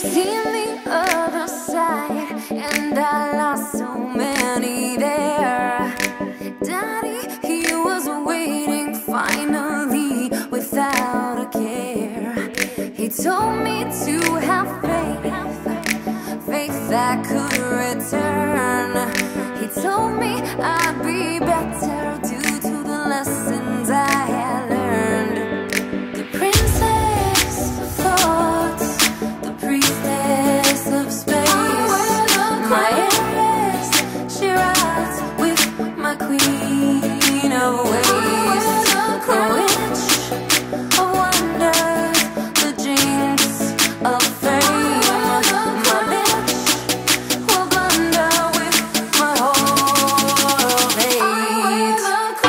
seen the other side, and I lost so many there. Daddy, he was waiting finally without a care. He told me to have faith that could return. He told me I'd be better due to the lessons I had learned. The princess of thoughts, the priestess of space, my heiress, she rides with my queen of ways. The witch of wonders, the jinx of fame. My bitch will blunder with my whole hate.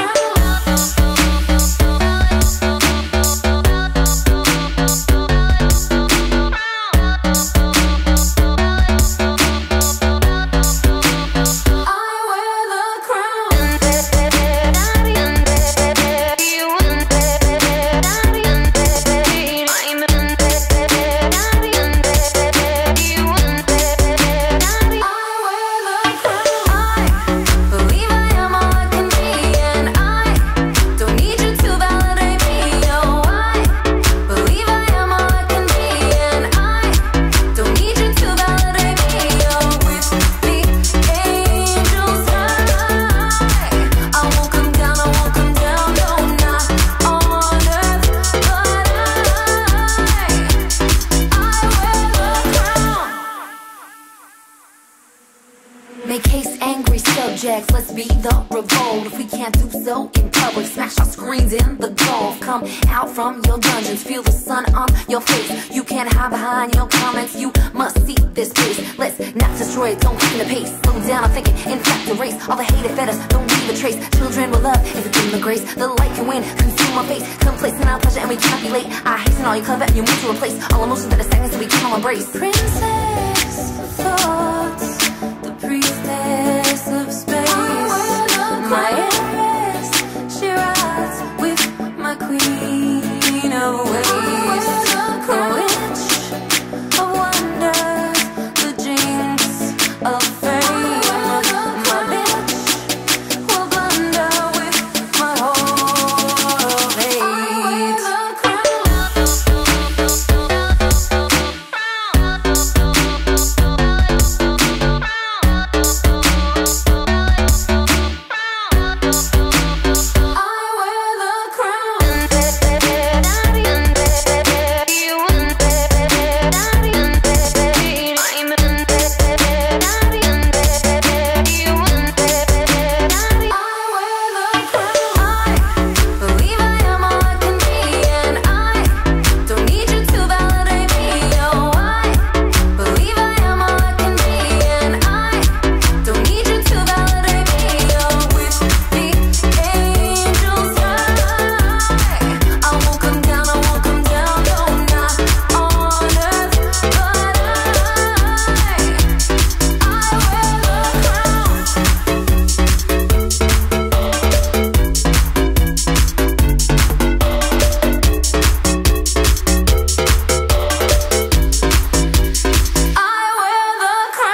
Make haste angry subjects, let's be the revolt. If we can't do so in public, smash our screens in the Gulf. Come out from your dungeons, feel the sun on your face. You can't hide behind your comments, you must see this place. Let's not destroy it, don't quicken the pace. Slow down, I'm thinking, in fact, erase all the hate that fed us, don't leave a trace. Children will love if you give them the grace. The light can win, consume our face. Complacent our pleasure and we cannot be late. I hasten all you clever and you move to replace all emotions that are stagnant so we cannot embrace. Princess of thoughts, the priestess of space, my heiress, she rides with my queen of ways. The witch of wonders, the jinx of fame. My bitch will blunder with my whole hate.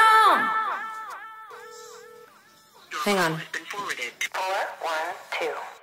Hang on. 412.